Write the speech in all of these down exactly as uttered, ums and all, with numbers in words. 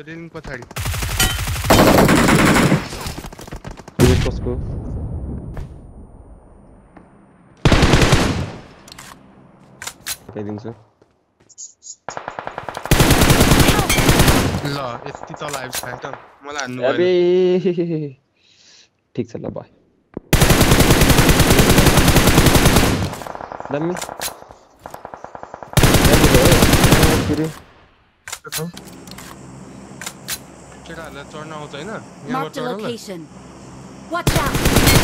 Railing पछाडी यो कसको दिन्छु ल यति तल आइस खाए त मलाई हान्नु अबे भएन ठीक छ ल बाय दम्मी फेरि केटाहरुलाई चढ्न आउँछ हैन यहाँबाट Marked a चढ्न ल location. Watch out.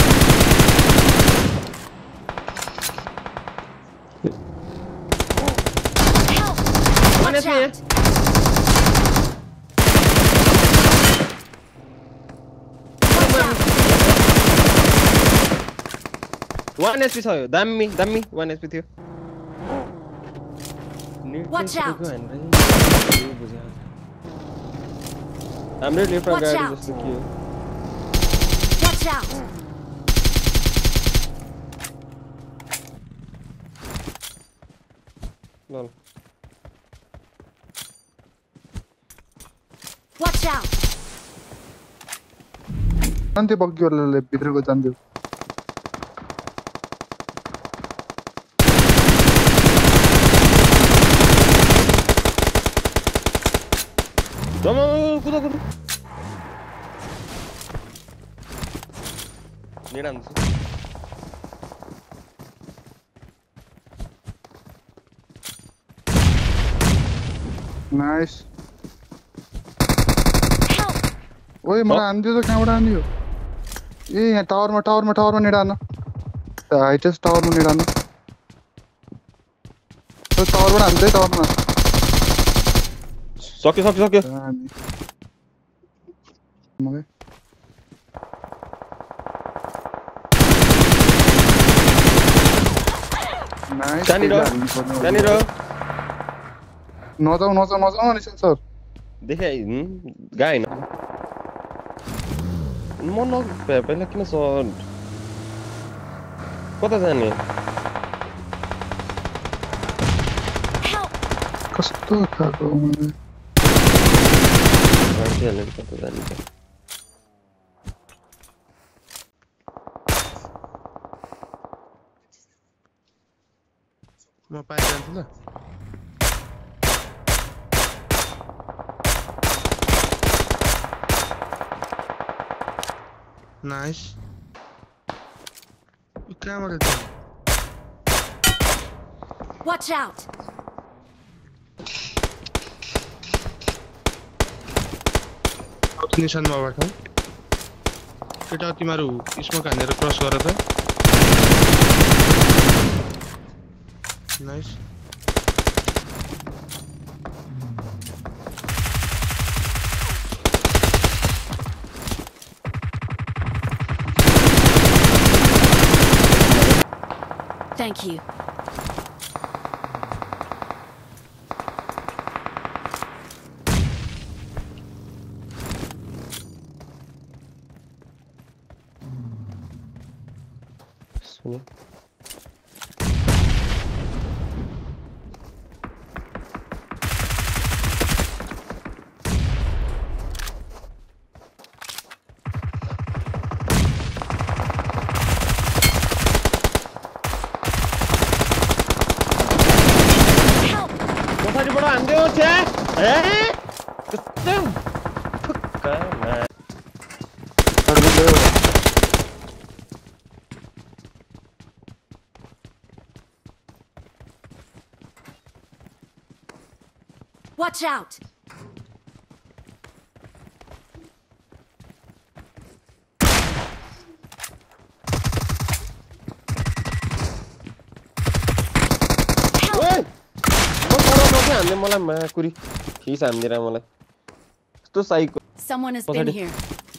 Help. Watch out. one H P छ यो दामी दामी one H P थियो Watch out. हाम्रो लेफ्ट Watch गाडी out. जस्तो के हो Watch out. लल Watch out. अन्ते बग्गीहरुले भित्रको जान्दियो जमा कुदा कुदा नेडान्छ नाइस ओए मलाई आन्दियो त कहाँबाट आन्दियो ए यहाँ टावरमा टावरमा टावरमा नेडान हाइटेस्ट टावरमा नेडान त्यो टावरबाट हान्दै टावरमा सक्यो सक्यो सक्यो मलाई नाइस जानिर जानिर नजाऊ नजाऊ नजाऊ नि सर देखे गाय हैन म न पहिला किन सर कता जाने कस्तो खाको मलाई मान्छेहरुले कता जाने त म पाइजान्छु ल नाइस कहाँबाट जाने Watch out. निशानमा बाट केटा तिमीहरु स्मोक हानेर क्रस गर त नाइस Thank you. सुनो कसरी बडा हान्दियो छे ए कस्तो फक्का ना Watch out. हान्ने मलाई माकुरी खिस हान्दिरा मलाई कस्तो psycho Someone has been here.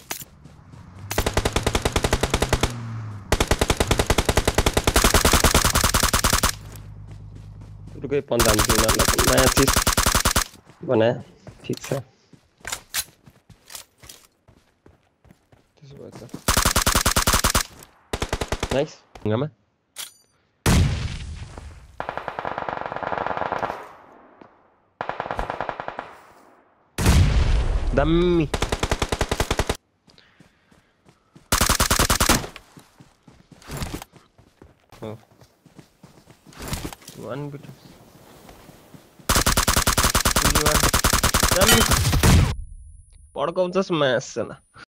रुकै पन्जाब दिनलाई नयाँ चिज बना ठीक छ त्यसो भए त नाइस ढुङ्गामा दामी वान बिट दामी पड्काउँछस् मास